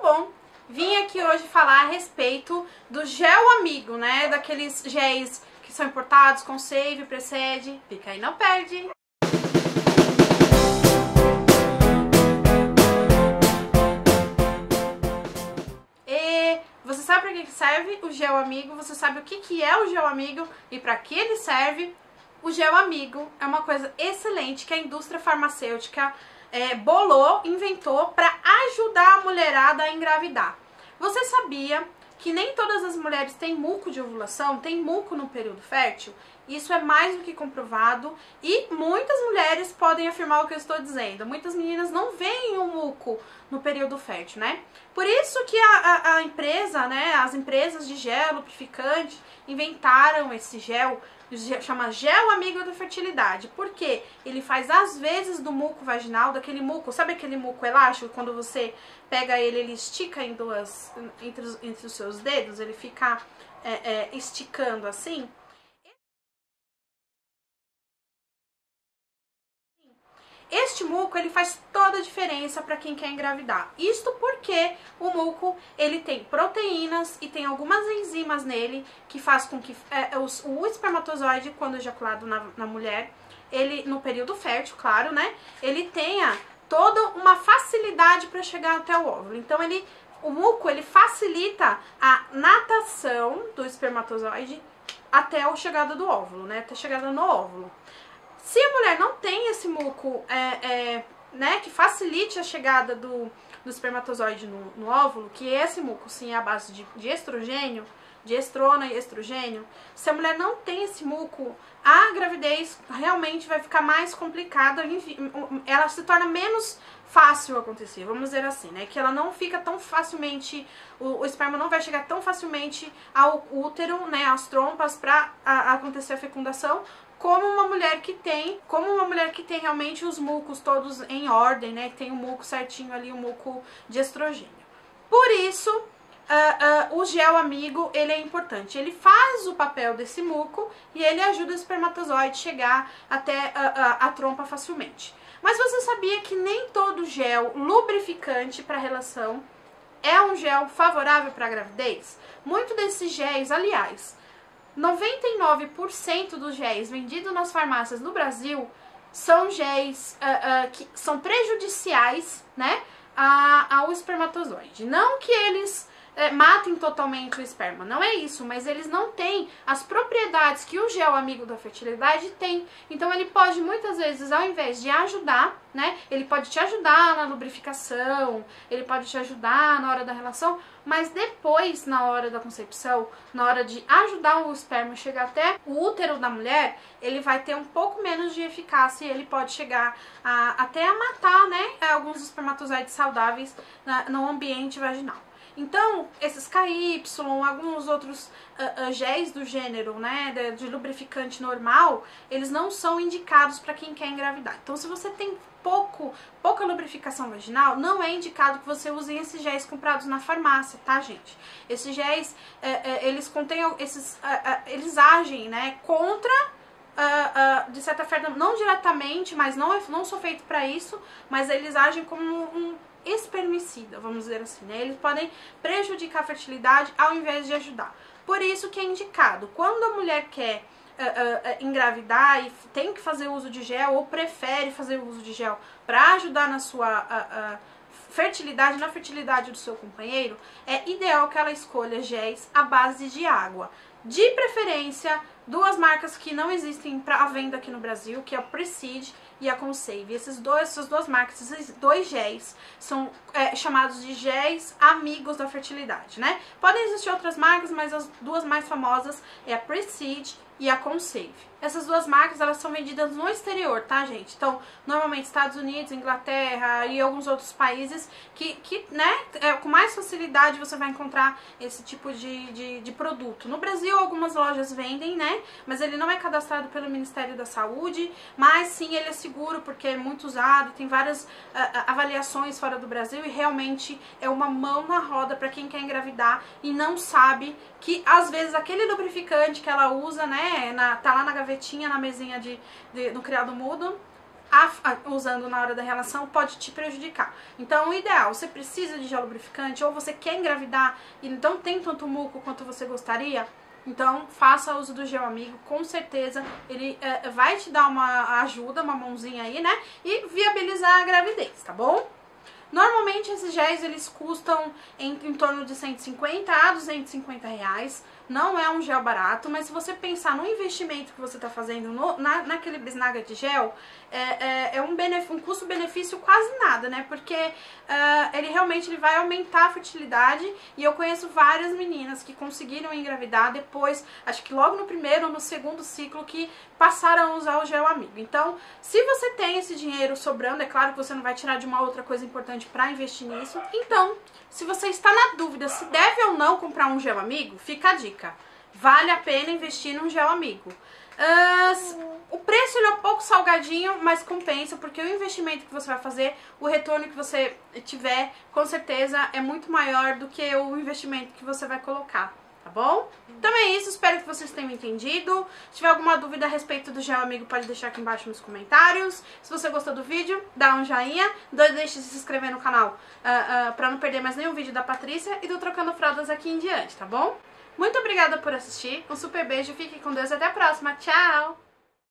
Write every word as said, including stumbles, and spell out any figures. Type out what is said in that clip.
bom? Vim aqui hoje falar a respeito do gel amigo, né? Daqueles géis que são importados com save, precede. Fica aí, não perde! E você sabe para que serve o gel amigo? Você sabe o que que é o gel amigo e para que ele serve? O gel amigo é uma coisa excelente que a indústria farmacêutica É, bolou, inventou para ajudar a mulherada a engravidar. Você sabia que nem todas as mulheres têm muco de ovulação, têm muco no período fértil? Isso é mais do que comprovado e muitas mulheres podem afirmar o que eu estou dizendo. Muitas meninas não veem o muco no período fértil, né? Por isso que a, a, a empresa, né, as empresas de gel lubrificante inventaram esse gel, chama gel amigo da fertilidade, porque ele faz às vezes do muco vaginal, daquele muco, sabe aquele muco elástico, quando você pega ele, ele estica em duas, entre os, entre os seus dedos, ele fica é, é, esticando assim. Este muco, ele faz toda a diferença para quem quer engravidar. Isto porque o muco, ele tem proteínas e tem algumas enzimas nele que faz com que é, os, o espermatozoide, quando ejaculado na, na mulher, ele, no período fértil, claro, né, ele tenha toda uma facilidade para chegar até o óvulo. Então, ele, o muco, ele facilita a natação do espermatozoide até a chegada do óvulo, né, até a chegada no óvulo. Se a mulher não tem esse muco é, é, né, que facilite a chegada do, do espermatozoide no, no óvulo, que esse muco sim é a base de, de estrogênio, de estrona e estrogênio, se a mulher não tem esse muco, a gravidez realmente vai ficar mais complicada, ela se torna menos fácil acontecer, vamos dizer assim, né, que ela não fica tão facilmente, o, o esperma não vai chegar tão facilmente ao útero, né, às trompas para acontecer a fecundação, como uma mulher que tem, como uma mulher que tem realmente os mucos todos em ordem, né, que tem o muco certinho ali, o muco de estrogênio. Por isso, uh, uh, o gel amigo, ele é importante, ele faz o papel desse muco e ele ajuda o espermatozoide a chegar até uh, uh, a trompa facilmente. Mas você sabia que nem todo gel lubrificante para relação é um gel favorável para a gravidez? Muito desses géis, aliás, noventa e nove por cento dos géis vendidos nas farmácias no Brasil são géis uh, uh, que são prejudiciais, né, a, ao espermatozoide. Não que eles uh, matem totalmente o esperma, não é isso, mas eles não têm as propriedades que o gel amigo da fertilidade tem. Então ele pode muitas vezes, ao invés de ajudar, né, ele pode te ajudar na lubrificação, ele pode te ajudar na hora da relação, mas depois, na hora da concepção, na hora de ajudar o esperma a chegar até o útero da mulher, ele vai ter um pouco menos de eficácia e ele pode chegar a, até a matar, né, alguns espermatozoides saudáveis na, no ambiente vaginal. Então, esses K Y, alguns outros uh, uh, géis do gênero, né, de, de lubrificante normal, eles não são indicados para quem quer engravidar. Então, se você tem pouco, pouca lubrificação vaginal, não é indicado que você use esses géis comprados na farmácia, tá, gente? Esses géis, uh, uh, eles contêm, esses, uh, uh, eles agem, né, contra, uh, uh, de certa forma, não diretamente, mas não, é, não são feitos para isso, mas eles agem como um espermicida, vamos dizer assim, né? Eles podem prejudicar a fertilidade ao invés de ajudar. Por isso que é indicado, quando a mulher quer uh, uh, uh, engravidar e tem que fazer uso de gel ou prefere fazer uso de gel para ajudar na sua uh, uh, fertilidade, na fertilidade do seu companheiro, é ideal que ela escolha géis à base de água. De preferência, duas marcas que não existem para venda aqui no Brasil, que é a Prestige e a Conceive. Esses dois, essas duas marcas, esses dois géis são é, chamados de géis amigos da fertilidade, né? Podem existir outras marcas, mas as duas mais famosas é a Prestige e a Conceive. Essas duas marcas, elas são vendidas no exterior, tá, gente? Então, normalmente Estados Unidos, Inglaterra e alguns outros países que, que né, é, com mais facilidade você vai encontrar esse tipo de, de, de produto. No Brasil, algumas lojas vendem, né? Mas ele não é cadastrado pelo Ministério da Saúde, mas sim, ele é seguro porque é muito usado, tem várias uh, avaliações fora do Brasil e realmente é uma mão na roda para quem quer engravidar e não sabe que, às vezes, aquele lubrificante que ela usa, né, na, tá lá na gavetinha, na mesinha de, de, no criado mudo, a, a, usando na hora da relação pode te prejudicar. Então o ideal, você precisa de gel lubrificante ou você quer engravidar e não tem tanto muco quanto você gostaria, então faça uso do gel amigo, com certeza ele é, vai te dar uma ajuda, uma mãozinha aí, né, e viabilizar a gravidez, tá bom? Normalmente esses géis eles custam em, em torno de cento e cinquenta a duzentos e cinquenta reais. Não é um gel barato, mas se você pensar no investimento que você está fazendo no, na, naquele bisnaga de gel, é, é, é um, um custo-benefício quase nada, né? Porque uh, ele realmente ele vai aumentar a fertilidade e eu conheço várias meninas que conseguiram engravidar depois, acho que logo no primeiro ou no segundo ciclo, que passaram a usar o gel amigo. Então, se você tem esse dinheiro sobrando, é claro que você não vai tirar de uma outra coisa importante para investir nisso. Então, se você está na dúvida se deve ou não comprar um gel amigo, fica a dica. Vale a pena investir num gel amigo. Uh, o preço ele é um pouco salgadinho, mas compensa, porque o investimento que você vai fazer, o retorno que você tiver, com certeza é muito maior do que o investimento que você vai colocar. Tá bom? Então é isso, espero que vocês tenham entendido. Se tiver alguma dúvida a respeito do gel amigo, pode deixar aqui embaixo nos comentários. Se você gostou do vídeo, dá um joinha. Deixe de se inscrever no canal uh, uh, pra não perder mais nenhum vídeo da Patrícia e do Trocando Fraldas aqui em diante, tá bom? Muito obrigada por assistir, um super beijo, fique com Deus e até a próxima. Tchau!